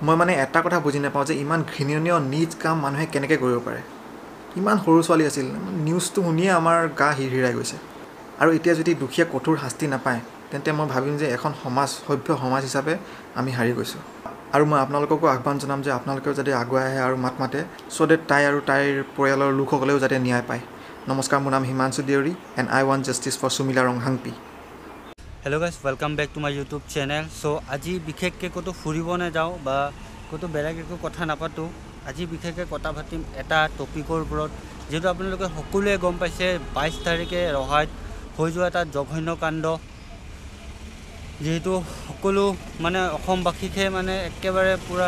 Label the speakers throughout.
Speaker 1: মই মানে এটা কথা বুজি নাপাওঁ যে ইমান ঘৃণনীয় নিজ কাম মানুহে কেনেকৈ কৰিব পাৰে। ইমান সৰু ছোৱালী আছিল, নিউজটো শুনিয়ে আমাৰ গা হিৰহিৰাই গৈছে। আৰু এতিয়া যদি দুখীয়া কঠোৰ শাস্তি নাপায় তেন্তে মই ভাবিম যে এখন সভ্য সমাজ হিচাপে আমি হাৰি গৈছোঁ। আৰু মই আপোনালোককো আহ্বান জনাম যে আপোনালোকেও যাতে আগুৱাই আহে আৰু মাত মাতে চ' ডেট তাই আৰু তাইৰ পৰিয়ালৰ লোকসকলেও যাতে ন্যায় পায়। নমস্কাৰ, মোৰ নাম Himanshu Deuri and I want justice for Sumila Ronghangpi.
Speaker 2: Hello' guys, welcome back to my YouTube channel. So' আজি বিশেষকৈ ক'তো ফুৰিব নাযাওঁ বা ক'তো বেলেগ একো কথা নাপাতোঁ। আজি বিশেষকৈ কথা পাতিম এটা টপিকৰ ওপৰত, যিহেতু আপোনালোকে সকলোৱে গম পাইছে 22 তাৰিখে ৰহাইত হৈ যোৱা এটা জঘন্য কাণ্ড, যিহেতু সকলো মানে অসমবাসীকে মানে একেবাৰে পূৰা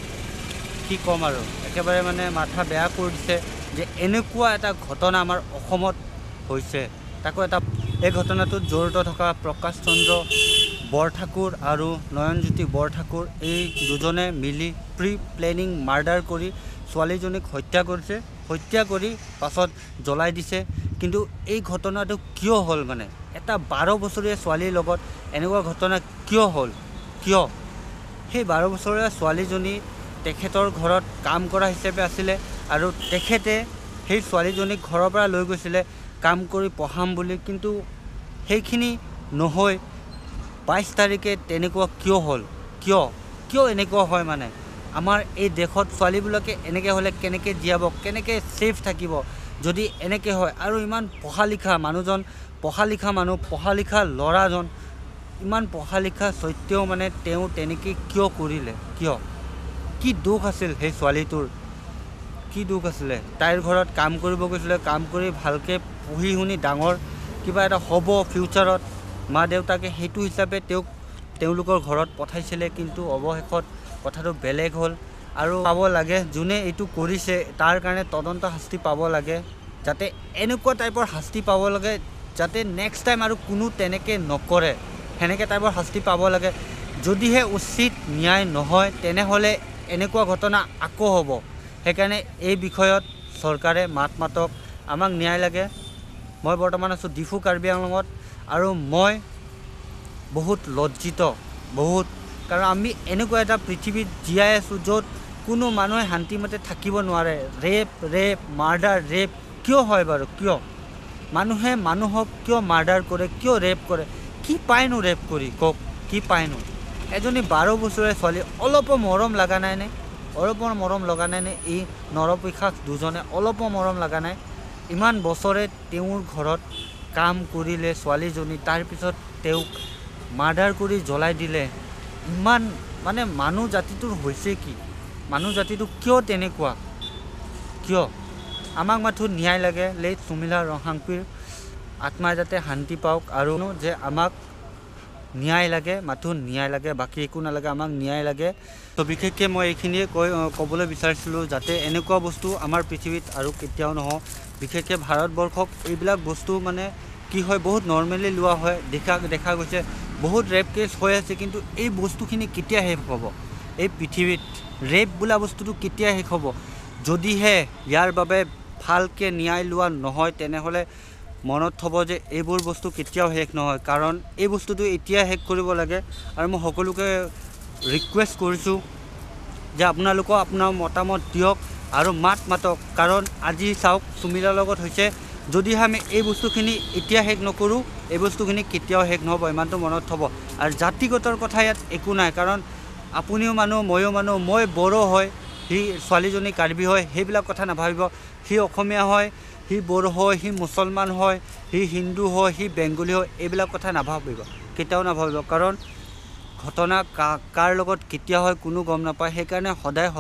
Speaker 2: কি ক'ম আৰু একেবাৰে মানে মাথা বেয়া কৰি দিছে যে এনেকুৱা এটা ঘটনা আমাৰ অসমত হৈছে। তাকো এই ঘটনাটোত জড়িত থকা প্ৰকাশ চন্দ্ৰ বৰঠাকুৰ আৰু নয়নজ্যোতি বৰঠাকুৰ, এই দুজনে মিলি প্ৰি প্লেনিং মাৰ্ডাৰ কৰি ছোৱালীজনীক হত্যা কৰিছে। হত্যা কৰি পাছত জ্বলাই দিছে। কিন্তু এই ঘটনাটো কিয় হ'ল, মানে এটা 12 বছৰীয়া ছোৱালীৰ লগত এনেকুৱা ঘটনা কিয় হ'ল, কিয় সেই 12 বছৰীয়া ছোৱালীজনী তেখেতৰ ঘৰত কাম কৰা হিচাপে আছিলে আৰু তেখেতে সেই ছোৱালীজনীক ঘৰৰ পৰা লৈ গৈছিলে কাম কৰি পঢ়াম বুলি। কিন্তু সেইখিনি নহয়, 22 তাৰিখে তেনেকুৱা কিয় হ'ল, কিয় এনেকুৱা হয়? মানে আমাৰ এই দেশত ছোৱালীবিলাকে এনেকৈ হ'লে কেনেকৈ জীয়াব, কেনেকৈ ছেফ থাকিব যদি এনেকৈ হয়? আৰু ইমান পঢ়া লিখা মানুহজন, পঢ়া লিখা ল'ৰাজন, ইমান পঢ়া লিখা স্বত্বেও মানে তেওঁ তেনেকৈ কিয় কৰিলে? কি দুখ আছিল সেই ছোৱালীটোৰ? কি দুখ আছিলে? তাইৰ ঘৰত কাম কৰিব গৈছিলে, কাম কৰি ভালকৈ পঢ়ি শুনি ডাঙৰ কিবা এটা হ'ব ফিউচাৰত, মা দেউতাকে সেইটো হিচাপে তেওঁলোকৰ ঘৰত পঠাইছিলে। কিন্তু অৱশেষত কথাটো বেলেগ হ'ল। আৰু পাব লাগে, যোনে এইটো কৰিছে তাৰ কাৰণে তদন্ত শাস্তি পাব লাগে, যাতে এনেকুৱা টাইপৰ শাস্তি পাব লাগে যাতে নেক্সট টাইম আৰু কোনো তেনেকৈ নকৰে, সেনেকৈ টাইপৰ শাস্তি পাব লাগে। যদিহে উচিত ন্যায় নহয় তেনেহ'লে এনেকুৱা ঘটনা আকৌ হ'ব। সেইকাৰণে এই বিষয়ত চৰকাৰে মাত মাতক, আমাক ন্যায় লাগে। মই বৰ্তমান আছোঁ ডিফু কাৰ্বি আংলঙত আৰু মই বহুত লজ্জিত, কাৰণ আমি এনেকুৱা এটা পৃথিৱীত জীয়াই আছোঁ য'ত কোনো মানুহে শান্তিমতে থাকিব নোৱাৰে। ৰেপ মাৰ্ডাৰ, ৰেপ কিয় হয় বাৰু? কিয় মানুহে মানুহক কিয় মাৰ্ডাৰ কৰে, কিয় ৰেপ কৰে? কি পায়নো ৰেপ কৰি? কওক, কি পায়নো? এজনী 12 বছৰীয়া ছোৱালী, অলপো মৰম লগা নাইনে? এই নৰপিশাচ দুজনে অলপো মৰম লগা নাই? ইমান বছৰে তেওঁৰ ঘৰত কাম কৰিলে ছোৱালীজনী, তাৰপিছত তেওঁক মাৰ্ডাৰ কৰি জ্বলাই দিলে। ইমান মানে মানুহ জাতিটোৰ হৈছে কি? মানুহ জাতিটো কিয় তেনেকুৱা? কিয়? আমাক মাথো ন্যায় লাগে। লেট সুমিলা ৰংহাংপিৰ আত্মাই যাতে শান্তি পাওক, আৰু যে আমাক ন্যায় লাগে, মাথো ন্যায় লাগে, বাকী একো নালাগে, আমাক ন্যায় লাগে। তো বিশেষকৈ মই এইখিনিয়ে ক'বলৈ বিচাৰিছিলোঁ যাতে এনেকুৱা বস্তু আমাৰ পৃথিৱীত আৰু কেতিয়াও নহওক। বিশেষকৈ ভাৰতবৰ্ষক এইবিলাক বস্তু মানে কি হয়, বহুত নৰ্মেলি লোৱা হয়। দেখা গৈছে বহুত ৰেপ কেছ হৈ আছে, কিন্তু এই বস্তুখিনি কেতিয়া শেষ হ'ব? এই পৃথিৱীত ৰেপ বোলা বস্তুটো কেতিয়া শেষ হ'ব? যদিহে ইয়াৰ বাবে ভালকৈ ন্যায় লোৱা নহয় তেনেহ'লে মনত থ'ব যে এইবোৰ বস্তু কেতিয়াও শেষ নহয়। কাৰণ এই বস্তুটো এতিয়া শেষ কৰিব লাগে। আৰু মই সকলোকে ৰিকুৱেষ্ট কৰিছোঁ যে আপোনালোকেও আপোনাৰ মতামত দিয়ক আৰু মাত মাতক। কাৰণ আজি চাওক সুমিলাৰ লগত হৈছে, যদিহে আমি এই বস্তুখিনি এতিয়া শেষ নকৰোঁ, এই বস্তুখিনি কেতিয়াও শেষ নহ'ব, ইমানটো মনত থ'ব। আৰু জাতিগতৰ কথা ইয়াত একো নাই, কাৰণ আপুনিও মানুহ, ময়ো মানুহ। মই বড়ো হয়, সি ছোৱালীজনী কাৰ্বি হয়, সেইবিলাক কথা নাভাবিব। সি অসমীয়া হয়, সি বড়ো হয়, সি মুছলমান হয়, সি হিন্দু হয়, সি বেংগলী হয়, এইবিলাক কথা নাভাবিব, কেতিয়াও নাভাবিব। কাৰণ ঘটনা কাৰ লগত কেতিয়া হয় কোনো গম নাপায়। সেইকাৰণে সদায়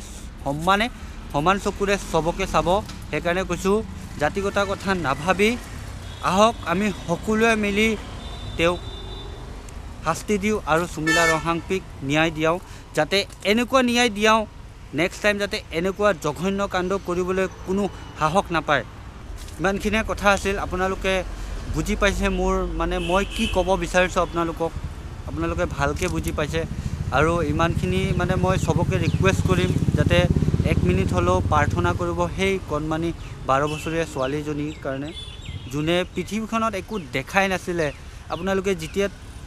Speaker 2: সমান চকুৰে চবকে চাব। সেইকাৰণে কৈছোঁ, জাতিগত কথা নাভাবি আহক আমি সকলোৱে মিলি তেওঁক শাস্তি দিওঁ আৰু সুমিলা ৰংহাংপিক ন্যায় দিয়াওঁ, যাতে এনেকুৱা ন্যায় দিয়াওঁ নেক্সট টাইম যাতে এনেকুৱা জঘন্য কাণ্ড কৰিবলৈ কোনো সাহস নাপায়। ইমানখিনিয়ে কথা আছিল। আপোনালোকে বুজি পাইছে মোৰ মানে মই কি ক'ব বিচাৰিছোঁ, আপোনালোকে ভালকৈ বুজি পাইছে। আৰু ইমানখিনি মানে মই চবকে ৰিকুৱেষ্ট কৰিম যাতে 1 মিনিট হ'লেও প্ৰাৰ্থনা কৰিব সেই কণমানি 12 বছৰীয়া ছোৱালীজনীৰ কাৰণে, যোনে পৃথিৱীখনত একো দেখাই নাছিলে। আপোনালোকে যেতিয়া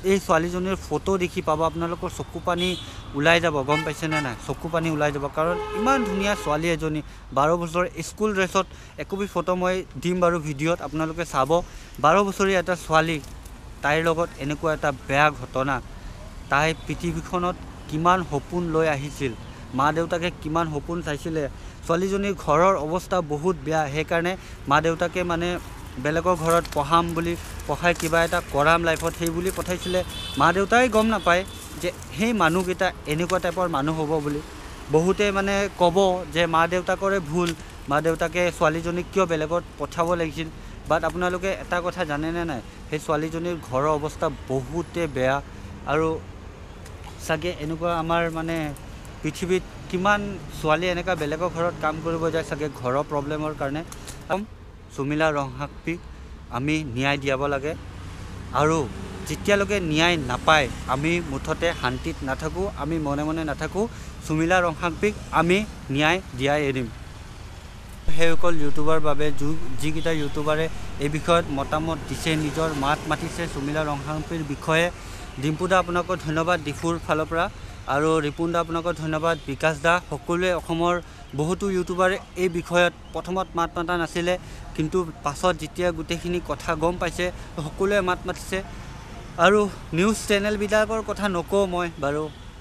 Speaker 2: এই ছোৱালীজনীৰ ফটো দেখি পাব আপোনালোকৰ চকু পানী ওলাই যাব, গম পাইছেনে নাই? চকু পানী ওলাই যাব, কাৰণ ইমান ধুনীয়া ছোৱালী এজনী 12 বছৰ স্কুল ড্ৰেছত। একপি ফটো মই দিম বাৰু ভিডিঅ'ত, আপোনালোকে চাব। 12 বছৰীয়া এটা ছোৱালী, তাইৰ লগত এনেকুৱা এটা বেয়া ঘটনা। তাই পৃথিৱীখনত কিমান সপোন লৈ আহিছিল, মা দেউতাকে কিমান সপোন চাইছিলে। ছোৱালীজনীৰ ঘৰৰ অৱস্থা বহুত বেয়া, সেইকাৰণে মা দেউতাকে মানে বেলেগৰ ঘৰত পঢ়াম বুলি পঢ়াই কিবা এটা কৰাম লাইফত সেই বুলি পঠাইছিলে। মা দেউতাই গম নাপায় যে সেই মানুহকেইটা এনেকুৱা টাইপৰ মানুহ হ'ব বুলি। বহুতে মানে ক'ব যে মা দেউতাকৰে ভুল, মা দেউতাকে ছোৱালীজনীক কিয় বেলেগত পঠাব লাগিছিল। বাট আপোনালোকে এটা কথা জানেনে নাই, সেই ছোৱালীজনীৰ ঘৰৰ অৱস্থা বহুতে বেয়া। আৰু চাগে এনেকুৱা আমাৰ মানে পৃথিৱীত কিমান ছোৱালী এনেকুৱা বেলেগৰ ঘৰত কাম কৰিব যায় চাগে ঘৰৰ প্ৰব্লেমৰ কাৰণে। সুমিলা ৰংহাকীক আমি ন্যায় দিয়াব লাগে, আৰু যেতিয়ালৈকে ন্যায় নাপায় আমি মুঠতে শান্তিত নাথাকোঁ, আমি মনে মনে নাথাকোঁ। সুমিলা ৰংহাকীক আমি ন্যায় দিয়াই এৰিম। সেইসকল ইউটিউবাৰ বাবে যিকেইটা ইউটিউবাৰে এই বিষয়ত মতামত দিছে, নিজৰ মাত মাতিছে সুমিলা ৰংহাকীৰ বিষয়ে। ডিম্পু দা আপোনালোকক ধন্যবাদ ডিফুৰ ফালৰ পৰা, আৰু ৰিপুণ দা আপোনালোকক ধন্যবাদ, বিকাশ দা। সকলোৱে অসমৰ বহুতো ইউটিউবাৰে এই বিষয়ত প্ৰথমত মাত মাতা নাছিলে, কিন্তু পাছত যেতিয়া গোটেইখিনি কথা গম পাইছে সকলোৱে মাত মাতিছে। আৰু নিউজ চেনেলবিলাকৰ কথা নকওঁ মই বাৰু,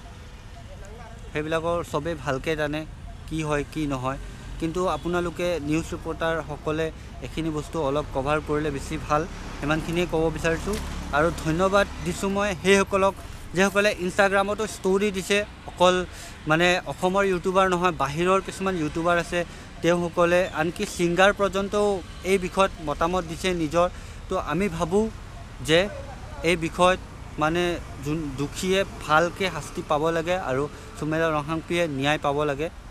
Speaker 2: সেইবিলাকৰ চবেই ভালকৈ জানে কি হয় কি নহয়, কিন্তু আপোনালোকে নিউজ ৰিপৰ্টাৰসকলে এইখিনি বস্তু অলপ কভাৰ কৰিলে বেছি ভাল, সিমানখিনিয়ে ক'ব বিচাৰিছোঁ। আৰু ধন্যবাদ দিছোঁ মই সেইসকলক যিসকলে ইনষ্টাগ্ৰামতো ষ্টৰি দিছে। অকল মানে অসমৰ ইউটিউবাৰ নহয়, বাহিৰৰ কিছুমান ইউটিউবাৰ আছে, তেওঁসকলে আনকি ছিংগাৰ পৰ্যন্তও এই বিষয়ত মতামত দিছে নিজৰ। তো আমি ভাবোঁ যে এই বিষয়ত মানে যোন দোষীয়ে ভালকৈ শাস্তি পাব লাগে, আৰু সুমিলা ৰংহাকীয়ে ন্যায় পাব লাগে।